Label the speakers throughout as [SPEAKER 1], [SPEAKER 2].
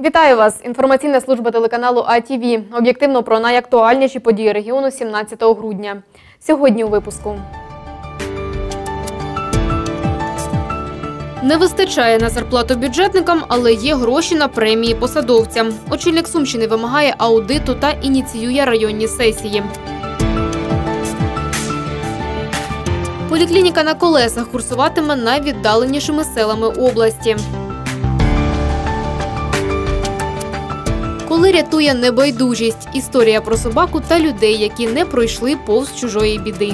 [SPEAKER 1] Вітаю вас! Інформаційна служба телеканалу АТВ. Об'єктивно про найактуальніші події регіону 17 грудня. Сьогодні у випуску. Не вистачає на зарплату бюджетникам, але є гроші на премії посадовцям. Очільник Сумщини вимагає аудиту та ініціює районні сесії. Поліклініка на колесах курсуватиме найвіддаленішими селами області. Коли рятує небайдужість – історія про собаку та людей, які не пройшли повз чужої біди.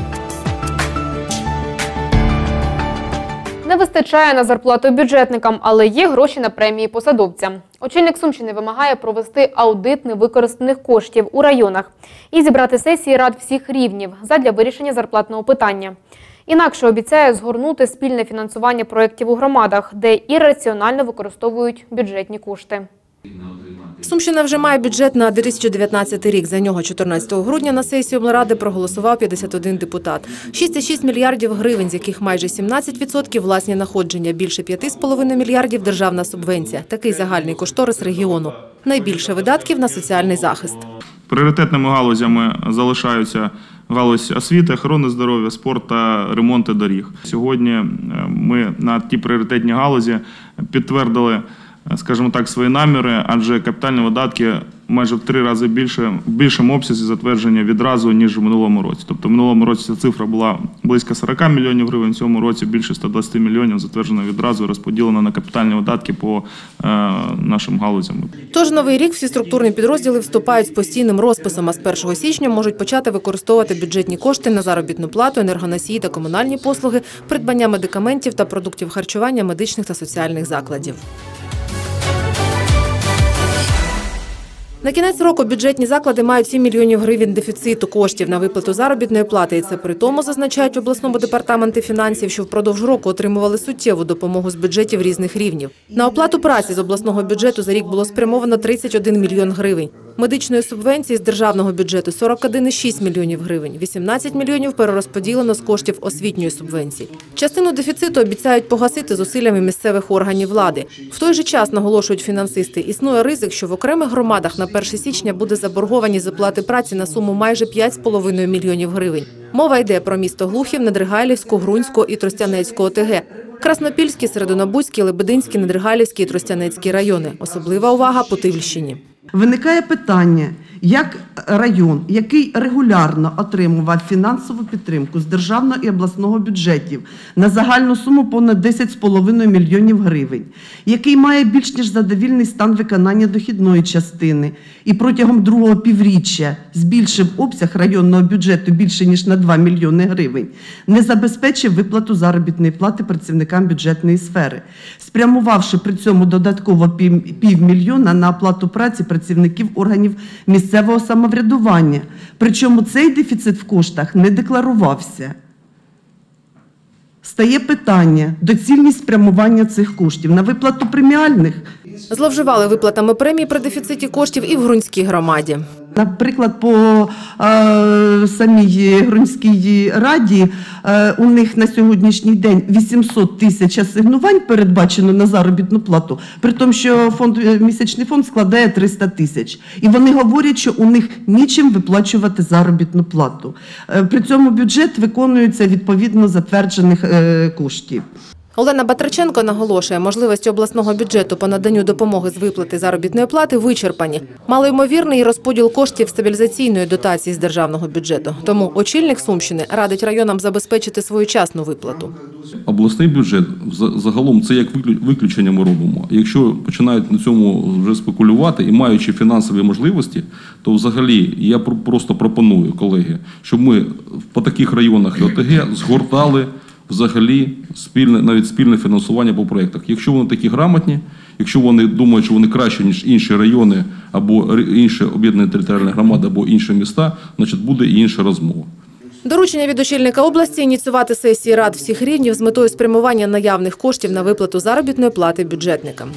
[SPEAKER 1] Не вистачає на зарплату бюджетникам, але є гроші на премії посадовцям. Очільник Сумщини вимагає провести аудит невикористаних коштів у районах і зібрати сесії рад всіх рівнів задля вирішення зарплатного питання. Інакше обіцяє згорнути спільне фінансування проєктів у громадах, де ірраціонально використовують бюджетні кошти.
[SPEAKER 2] Сумщина вже має бюджет на 2019 рік. За нього 14 грудня на сесії облради проголосував 51 депутат. 6,6 мільярдів гривень, з яких майже 17% – власні надходження, більше 5,5 мільярдів – державна субвенція. Такий загальний кошторис регіону. Найбільше видатків на соціальний захист.
[SPEAKER 3] Пріоритетними галузями залишаються галузь освіти, охорони здоров'я, спорт та ремонти доріг. Сьогодні ми на ті пріоритетні галузі підтвердили, скажімо так, свої наміри, адже капітальні видатки майже в 3 рази в більшому обсязі затвердження відразу, ніж в минулому році. Тобто в минулому році ця цифра була близько 40 мільйонів гривень, в цьому році більше 120 мільйонів затверджено відразу і розподілено на капітальні видатки по нашим галузям.
[SPEAKER 2] Тож новий рік всі структурні підрозділи вступають з постійним розписом, а з 1 січня можуть почати використовувати бюджетні кошти на заробітну плату, енергоносії та комунальні послуги, придбання медикаментів та продуктів харчування медичних та соціальних закладів. На кінець року бюджетні заклади мають 7 мільйонів гривень дефіциту коштів на виплату заробітної плати. І це при тому, зазначають в обласному департаменті фінансів, що впродовж року отримували суттєву допомогу з бюджетів різних рівнів. На оплату праці з обласного бюджету за рік було спрямовано 31 мільйон гривень. Медичної субвенції з державного бюджету – 41,6 мільйонів гривень. 18 мільйонів перерозподілено з коштів освітньої субвенції. Частину дефіциту обіцяють погасити зусиллями місцевих органів влади. В той же час, наголошують фінансисти, існує ризик, що в окремих громадах на 1 січня буде заборгованість з оплати праці на суму майже 5,5 мільйонів гривень. Мова йде про місто Глухів, Недригайлівську, Грунську і Тростянецьку ОТГ. Краснопільський, Серединобузький, Лебединський, Недригайлівський і Тростянецький райони. Особлива увага – Путивльщині.
[SPEAKER 4] Виникає питання, як район, який регулярно отримував фінансову підтримку з державного і обласного бюджетів на загальну суму понад 10,5 мільйонів гривень, який має більш ніж задовільний стан виконання дохідної частини і протягом другого півріччя збільшив обсяг районного бюджету більше ніж на 2 мільйони гривень, не забезпечив виплату заробітної плати працівникам бюджетної сфери, спрямувавши при цьому додатково півмільйона на оплату праці працівників органів місцевого самоврядування. Причому цей дефіцит в коштах не декларувався. Стає питання – доцільність спрямування цих коштів на виплату преміальних.
[SPEAKER 2] Зловживали виплатами премій при дефіциті коштів і в Грунській громаді.
[SPEAKER 4] Наприклад, по самій Грунській раді у них на сьогоднішній день 800 тисяч асигнувань передбачено на заробітну плату, при тому, що місячний фонд складає 300 тисяч. І вони говорять, що у них нічим виплачувати заробітну плату. При цьому бюджет виконується відповідно затверджених коштів.
[SPEAKER 2] Олена Батраченко наголошує, можливості обласного бюджету по наданню допомоги з виплати заробітної плати вичерпані. Малоймовірний розподіл коштів стабілізаційної дотації з державного бюджету. Тому очільник Сумщини радить районам забезпечити своєчасну виплату.
[SPEAKER 5] Обласний бюджет, загалом, це як виключення ми робимо. Якщо починають на цьому вже спекулювати і маючи фінансові можливості, то взагалі я просто пропоную, колеги, щоб ми по таких районах ОТГ згортали взагалі навіть спільне фінансування по проєктах. Якщо вони такі грамотні, якщо вони думають, що вони краще, ніж інші райони, або інші об'єднані територіальні громади, або інші міста, значить буде і інша розмова.
[SPEAKER 2] Доручення від очільника області – ініціювати сесії рад всіх рівнів з метою спрямування наявних коштів на виплату заробітної плати бюджетникам.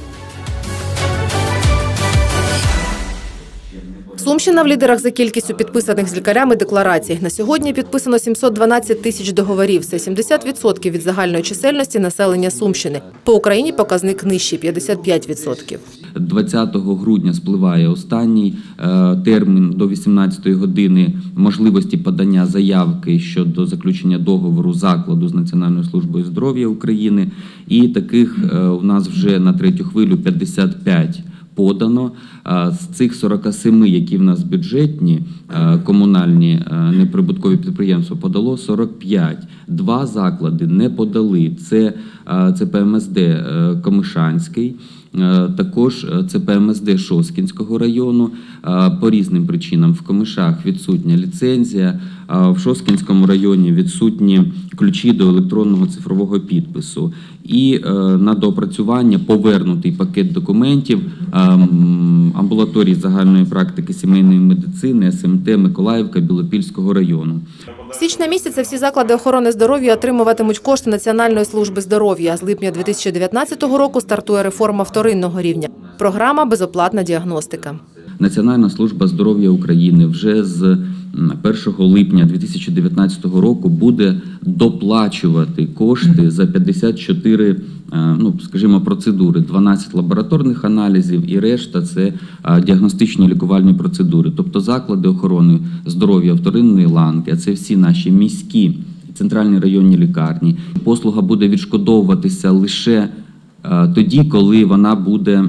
[SPEAKER 2] Сумщина в лідерах за кількістю підписаних з лікарями декларацій. На сьогодні підписано 712 тисяч договорів. Це 70% від загальної чисельності населення Сумщини. По Україні показник нижчий – 55%.
[SPEAKER 6] 20 грудня спливає останній термін до 18 години можливості подання заявки щодо заключення договору закладу з Національною службою здоров'я України. І таких у нас вже на третю хвилю 55 подано. З цих 47, які в нас бюджетні, комунальні неприбуткові підприємства, подало 45. 2 заклади не подали. Це ЦПМСД Комишанський, також ЦПМСД Шосткінського району. По різним причинам в Комишах відсутня ліцензія, в Шосткінському районі відсутні ключі до електронного цифрового підпису. І на доопрацювання повернутий пакет документів амбулаторій загальної практики сімейної медицини, СМТ Миколаївка Білопільського району.
[SPEAKER 2] З січня місяця всі заклади охорони здоров'я отримуватимуть кошти Національної служби здоров'я. З липня 2019 року стартує реформа вторинного рівня. Програма «Безоплатна діагностика».
[SPEAKER 6] Національна служба здоров'я України вже з 1 липня 2019 року буде доплачувати кошти за 54, скажімо, процедури. 12 лабораторних аналізів і решта – це діагностичні лікувальні процедури. Тобто заклади охорони здоров'я вторинної ланки, а це всі наші міські, центральні районні лікарні. Послуга буде відшкодовуватися лише тоді, коли вона буде,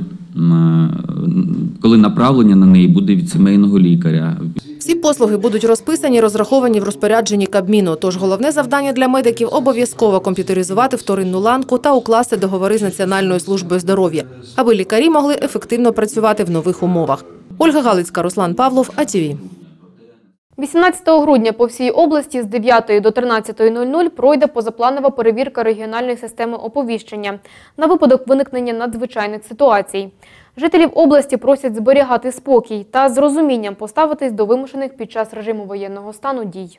[SPEAKER 6] коли направлення на неї буде від сімейного лікаря.
[SPEAKER 2] Всі послуги будуть розписані, розраховані в розпорядженні Кабміну. Тож головне завдання для медиків – обов'язково комп'ютеризувати вторинну ланку та укласти договори з Національною службою здоров'я, аби лікарі могли ефективно працювати в нових умовах. Ольга Галицька, Руслан Павлов, АТВ.
[SPEAKER 1] 18 грудня по всій області з 9 до 13:00 пройде позапланова перевірка регіональної системи оповіщення на випадок виникнення надзвичайних ситуацій. Жителів області просять зберігати спокій та з розумінням поставитись до вимушених під час режиму воєнного стану дій.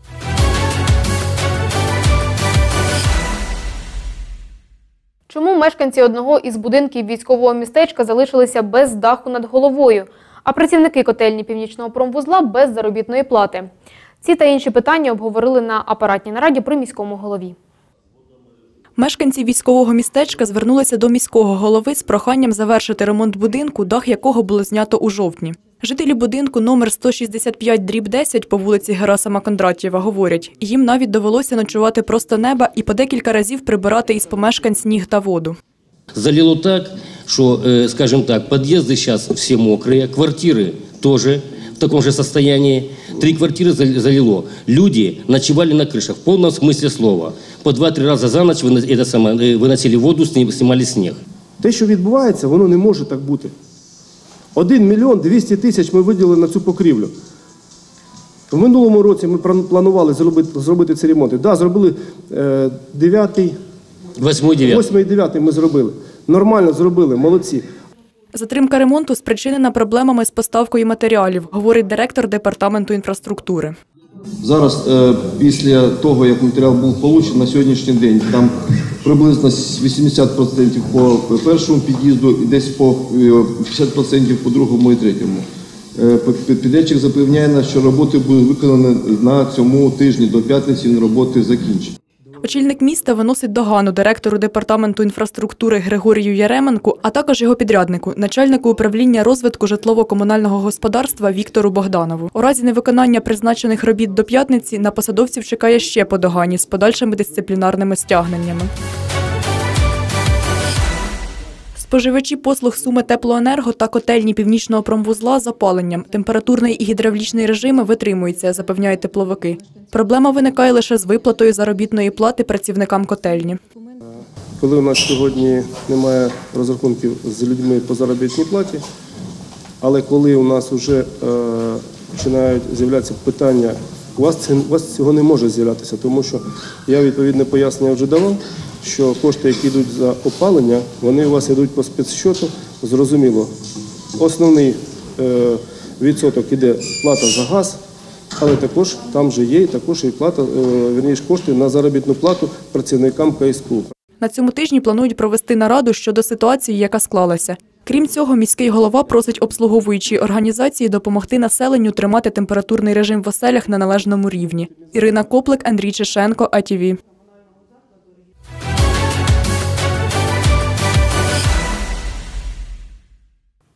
[SPEAKER 1] Чому мешканці одного із будинків військового містечка залишилися без даху над головою, а працівники котельні Північного промвузла без заробітної плати? Ці та інші питання обговорили на апаратній нараді при міському голові.
[SPEAKER 7] Мешканці військового містечка звернулися до міського голови з проханням завершити ремонт будинку, дах якого було знято у жовтні. Жителі будинку номер 165/10 по вулиці Герасима Кондратєва говорять, їм навіть довелося ночувати просто неба і по декілька разів прибирати із помешкань сніг та воду.
[SPEAKER 8] Залило так, что, скажем так, подъезды сейчас все мокрые, квартиры тоже в таком же состоянии. 3 квартиры залило. Люди ночевали на крышах, в полном смысле слова. По 2-3 раза за ночь выносили воду, снимали снег.
[SPEAKER 9] Те, що відбувається, воно не може так бути. 1 мільйон 200 тисяч ми виділили на цю покрівлю. В минулому році ми планували зробити ці ремонти. Так, зробили 9-й, 8-й, 9-й ми зробили. Нормально зробили, молодці.
[SPEAKER 7] Затримка ремонту спричинена проблемами з поставкою матеріалів, говорить директор департаменту інфраструктури.
[SPEAKER 10] Зараз, після того, як матеріал був получений на сьогоднішній день, там приблизно 80% по першому під'їзду і десь по 50% по другому і третьому. Підрядчик запевняє нас, що роботи будуть виконані на цьому тижні, до п'ятниці роботи закінчать.
[SPEAKER 7] Очільник міста виносить догану директору департаменту інфраструктури Григорію Яременку, а також його підряднику, начальнику управління розвитку житлово-комунального господарства Віктору Богданову. У разі невиконання призначених робіт до п'ятниці на посадовців чекає ще по догані з подальшими дисциплінарними стягненнями. Споживачі послуг Суми Теплоенерго та котельні Північного промвузла з опаленням. Температурний і гідравлічний режими витримуються, запевняють тепловики. Проблема виникає лише з виплатою заробітної плати працівникам котельні.
[SPEAKER 9] Коли у нас сьогодні немає розрахунків з людьми по заробітній платі, але коли у нас вже починають з'являтися питання, у вас цього не може з'являтися, тому що я відповідне пояснення вже давав, що кошти, які йдуть за опалення, вони у вас йдуть по спецсчету, зрозуміло. Основний відсоток іде плата за газ, але також там же є також і плата, кошти на заробітну плату працівникам КСПУ.
[SPEAKER 7] На цьому тижні планують провести нараду щодо ситуації, яка склалася. Крім цього, міський голова просить обслуговуючі організації допомогти населенню тримати температурний режим в оселях на належному рівні. Ірина Коплик, Андрій Чешенко, АТВ.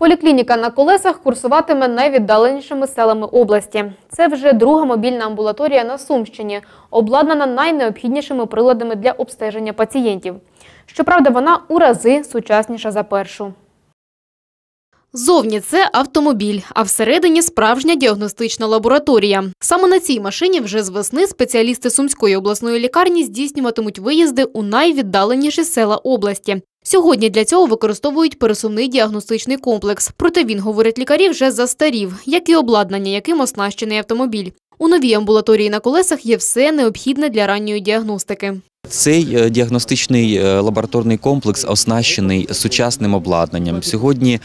[SPEAKER 1] Поліклініка на колесах курсуватиме найвіддаленішими селами області. Це вже друга мобільна амбулаторія на Сумщині, обладнана найнеобхіднішими приладами для обстеження пацієнтів. Щоправда, вона у рази сучасніша за першу. Зовні це автомобіль, а всередині справжня діагностична лабораторія. Саме на цій машині вже з весни спеціалісти Сумської обласної лікарні здійснюватимуть виїзди у найвіддаленіші села області. Сьогодні для цього використовують пересувний діагностичний комплекс. Проте він, говорять лікарі, вже застарів, як і обладнання, яким оснащений автомобіль. У новій амбулаторії на колесах є все необхідне для ранньої діагностики.
[SPEAKER 11] Цей діагностичний лабораторний комплекс оснащений сучасним обладнанням. Сьогодні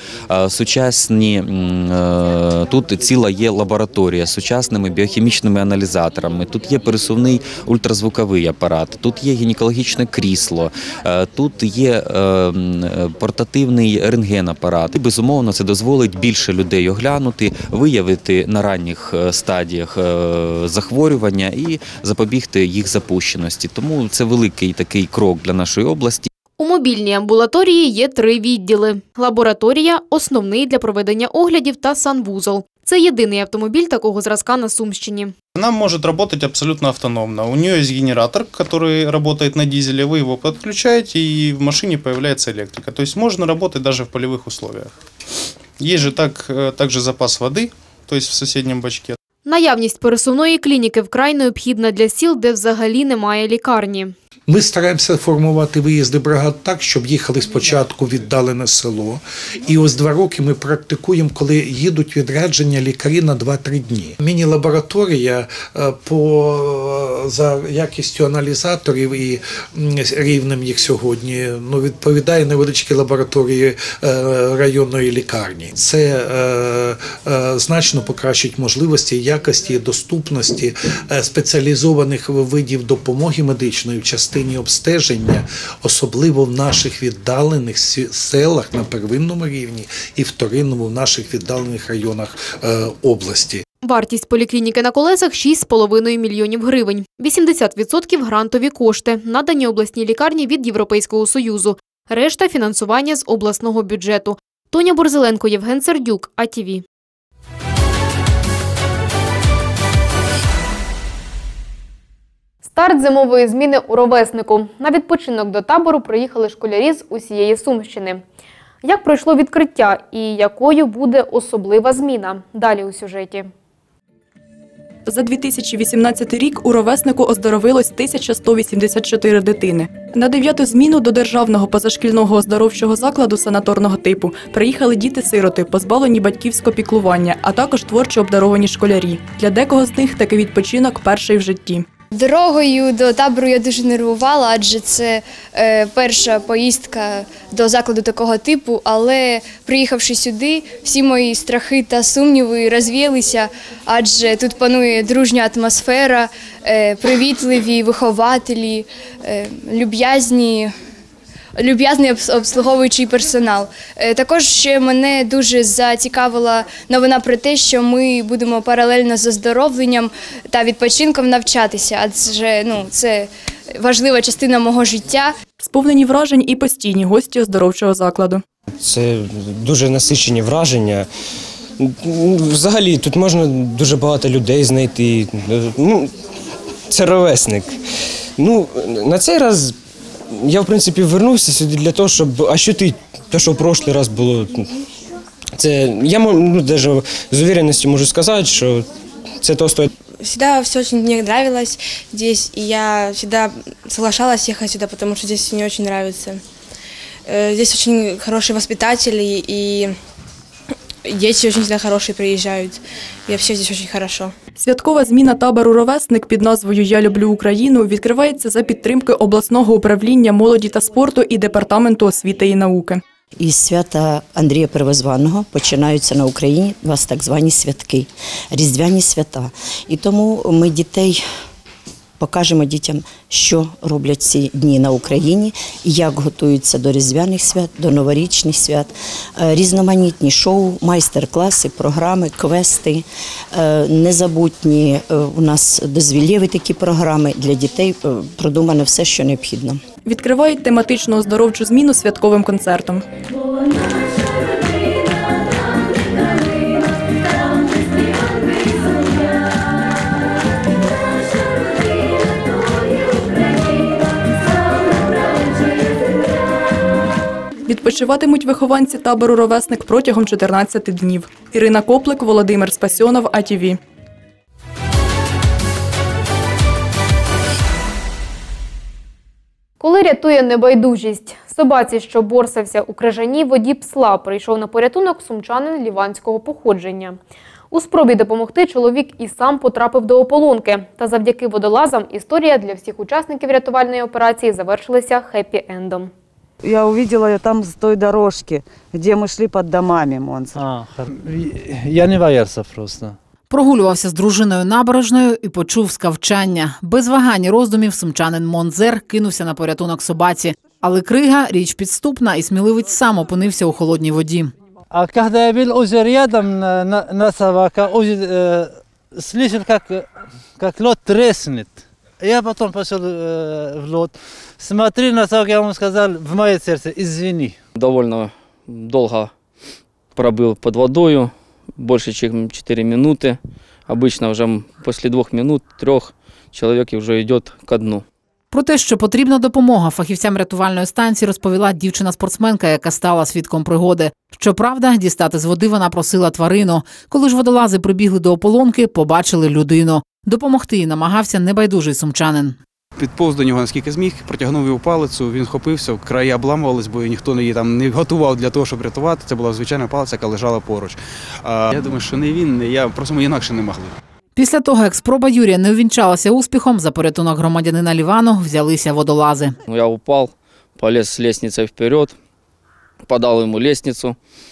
[SPEAKER 11] тут ціла є лабораторія з сучасними біохімічними аналізаторами. Тут є пересувний ультразвуковий апарат, тут є гінекологічне крісло, тут є портативний рентген-апарат. І, безумовно, це дозволить більше людей оглянути, виявити на ранніх стадіях захворювання і запобігти їх запущеності. Тому це великий такий крок для нашої області.
[SPEAKER 1] У мобільній амбулаторії є 3 відділи. Лабораторія – основний для проведення оглядів та санвузол. Це єдиний автомобіль такого зразка на Сумщині.
[SPEAKER 12] Она может работать абсолютно автономно. У нее есть генератор, который работает на дизеле, вы его подключаете, и в машине появляется электрика. То есть можно работать даже в полевых условиях. Есть же также запас воды, то есть в соседнем бачке.
[SPEAKER 1] Наявність пересувної клініки вкрай необхідна для сіл, де взагалі немає лікарні.
[SPEAKER 13] Ми стараємося формувати виїзди бригад так, щоб їхали спочатку в віддалене село. І ось 2 роки ми практикуємо, коли їдуть відрядження лікарі на 2-3 дні. Міні-лабораторія за якістю аналізаторів і рівнем їх сьогодні відповідає невеличкій лабораторії районної лікарні. Це значно покращить можливості, якості і доступності спеціалізованих видів допомоги медичної в частині обстеження, особливо в наших віддалених селах на первинному рівні і вторинному в наших віддалених районах області.
[SPEAKER 1] Вартість поліклініки на колесах – 6,5 мільйонів гривень. 80% – грантові кошти, надані обласній лікарні від Європейського Союзу. Решта – фінансування з обласного бюджету. Тоня Борзеленко, Євген Сердюк, АТВ. Старт зимової зміни у Ровеснику. На відпочинок до табору приїхали школярі з усієї Сумщини. Як пройшло відкриття і якою буде особлива зміна? Далі у сюжеті.
[SPEAKER 7] За 2018 рік у Ровеснику оздоровилось 1184 дитини. На 9-ту зміну до державного позашкільного оздоровчого закладу санаторного типу приїхали діти-сироти, позбавлені батьківського піклування, а також творчо обдаровані школярі. Для декого з них такий відпочинок перший в житті.
[SPEAKER 14] Дорогою до табору я дуже нервувала, адже це перша поїздка до закладу такого типу, але приїхавши сюди, всі мої страхи та сумніви розвіялися, адже тут панує дружня атмосфера, привітливі вихователі, люб'язний обслуговуючий персонал. Також ще мене дуже зацікавила новина про те, що ми будемо паралельно з оздоровленням та відпочинком навчатися, адже це важлива частина мого життя.
[SPEAKER 7] Сповнені вражень і постійні гості оздоровчого закладу.
[SPEAKER 15] Це дуже насичені враження. Взагалі тут можна дуже багато людей знайти. Це ровесник. На цей раз я, в принципі, вернувся сюди для того, щоб... А що що в прошлий раз було? Я навіть з уверенностью можу сказати, що це то стоїть.
[SPEAKER 16] Всегда все очень мне нравилось здесь, и я всегда соглашалась ехать сюда, потому что здесь мне очень нравится. Здесь очень хорошие воспитатели, и дети очень всегда хорошие приезжают. И вообще здесь очень хорошо.
[SPEAKER 7] Святкова зміна табору «Ровесник» під назвою «Я люблю Україну» відкривається за підтримки обласного управління молоді та спорту і Департаменту освіти і науки.
[SPEAKER 17] Із свята Андрія Первозваного починаються на Україні 2 так звані святки, різдвяні свята. І тому ми дітей покажемо дітям, що роблять ці дні на Україні, як готуються до різдвяних свят, до новорічних свят. Різноманітні шоу, майстер-класи, програми, квести, незабутні у нас дозвілєві такі програми. Для дітей продумано все, що необхідно.
[SPEAKER 7] Відкривають тематичну оздоровчу зміну святковим концертом. Відпочиватимуть вихованці табору «Ровесник» протягом 14 днів. Ірина Коплик, Володимир Спасьонов, АТВ.
[SPEAKER 1] Коли рятує небайдужість. Собаці, що борсався у крижаній воді Псла, прийшов на порятунок сумчанин ліванського походження. У спробі допомогти чоловік і сам потрапив до ополонки. Та завдяки водолазам історія для всіх учасників рятувальної операції завершилася хеппі-ендом.
[SPEAKER 18] Я увидела ее там с той дорожки, где мы шли под домами, Монса.
[SPEAKER 19] Я не боявся просто.
[SPEAKER 2] Прогулювався з дружиною набережною і почув скавчання. Без вагань і роздумів сумчанин Монзер кинувся на порятунок собаці. Але крига – річ підступна, і сміливець сам опинився у холодній воді.
[SPEAKER 19] А когда я был озеро рядом на собака, слышал, как лед треснет. Я потом пошел в лед, смотрел на собаку, я ему сказал в мое сердце: извини.
[SPEAKER 20] Довольно долго пробыл под водою, больше чем 4 минуты. Обычно уже после 2 минут, 3 человек уже идет ко дну.
[SPEAKER 2] Про те, що потрібна допомога фахівцям рятувальної станції, розповіла дівчина-спортсменка, яка стала свідком пригоди. Щоправда, дістати з води вона просила тварину. Коли ж водолази прибігли до ополонки, побачили людину. Допомогти їй намагався небайдужий сумчанин.
[SPEAKER 21] Підповз до нього, наскільки зміг, протягнув його палицю, він вхопився, краї обламувались, бо ніхто її там не готував для того, щоб рятувати. Це була звичайна палиця, яка лежала поруч. Я думаю, що не він, не я, просто ми інакше не могли.
[SPEAKER 2] Після того, як спроба Юрія не увінчалася успіхом, за порятунок громадянина Лівану взялися водолази.
[SPEAKER 20] Я упал, полез с лестницы вперед, подал ему лестницу.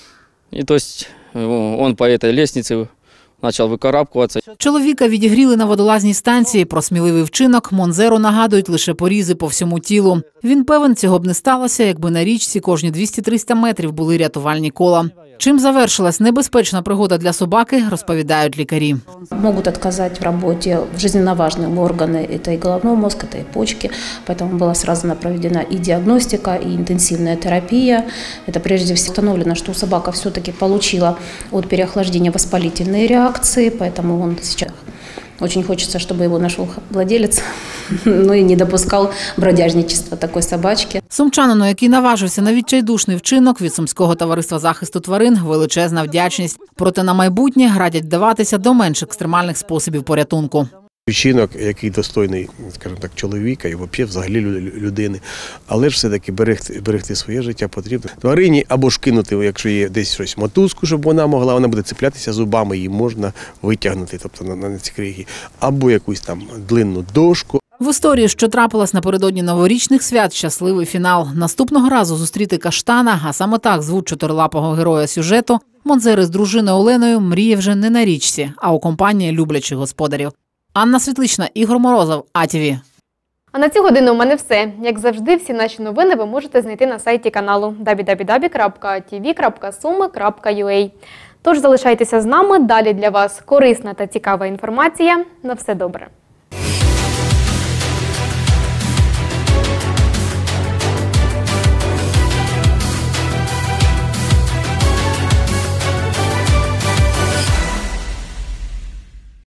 [SPEAKER 20] И то есть он по этой лестнице почав викарабкуватися.
[SPEAKER 2] Чоловіка відігріли на водолазній станції. Про сміливий вчинок Монзеру нагадують лише порізи по всьому тілу. Він певен, цього б не сталося, якби на річці кожні 200-300 метрів були рятувальні кола. Чим завершилась небезпечна пригода для собаки, розповідають лікарі.
[SPEAKER 22] Могут отказать в работе жизненно важные органы, это и головной мозг, это и почки, поэтому была сразу проведена и диагностика, и интенсивная терапия. Это прежде всего установлено, что собака все-таки получила от переохлаждения воспалительные реакции, поэтому он сейчас очень хочется, чтобы его нашел владелец, ну и не допускал бродяжничества такой собачки.
[SPEAKER 2] Сумчанину, який наважився на відчайдушний вчинок, від Сумського товариства захисту тварин величезна вдячність. Проте на майбутнє радять вдаватися до менш екстремальних способів порятунку.
[SPEAKER 23] Вчинок, який достойний, скажімо так, чоловіка і взагалі людини. Але ж все-таки берегти своє життя потрібно. Тварині або ж кинути, якщо є десь щось, мотузку, щоб вона буде цеплятися зубами, її можна витягнути, тобто на ці криги, або якусь там длинну дошку.
[SPEAKER 2] В історії, що трапилась напередодні новорічних свят, щасливий фінал. Наступного разу зустріти каштана, а саме так звуть чотирилапого героя сюжету, Монзер з дружиною Оленою мріє вже не на річці, а у компанії люблячих господарів. Анна Світлична, Ігор Морозов, АТВ.
[SPEAKER 1] А на цю годину у мене все. Як завжди, всі наші новини ви можете знайти на сайті каналу www.atv.sumy.ua. Тож залишайтеся з нами, далі для вас корисна та цікава інформація. На все добре.